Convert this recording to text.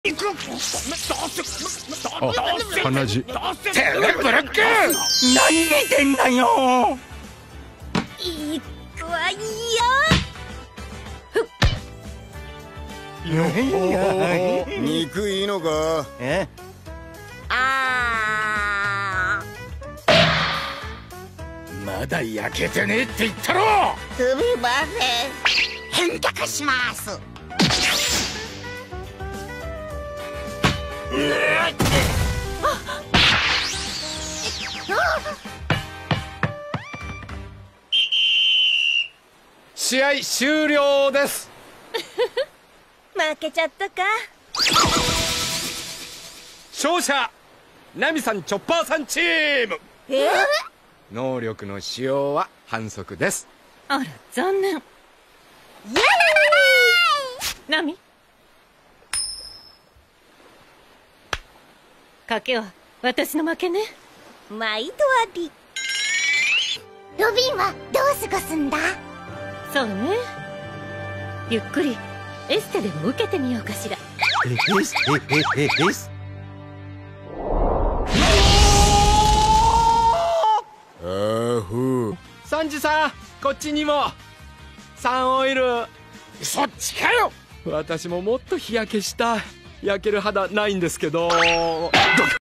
鼻血。 てめえブラック、 何寝てんだよ。 いくわよ。 肉いいのか。 あまだ焼けてねえって言ったろ。 すみません、返却します。 試合終了です。 負けちゃったか。 勝者ナミさんチョッパーさんチーム。 え？ 能力の使用は反則です。 あら残念。 イエーイ。 ナミ、賭けは私の負けね。 毎度あり。ロビンはどう過ごすんだ？ そうね、ゆっくりエステでも受けてみようかしら。 サンジさん、こっちにもサンオイル。 そっちかよ。 私ももっと日焼けしたい。焼ける肌ないんですけど。